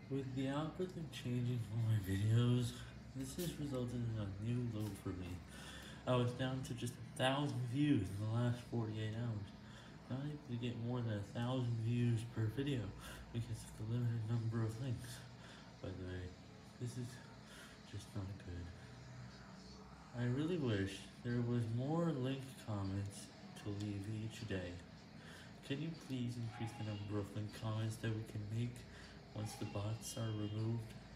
With the algorithm changing for my videos, this has resulted in a new low for me. I was down to just 1,000 views in the last 48 hours. Not able to get more than 1,000 views per video because of the limited number of links. By the way, this is just not good. I really wish there was more linked comments to leave each day. Can you please increase the number of linked comments that we can make once the bots are removed?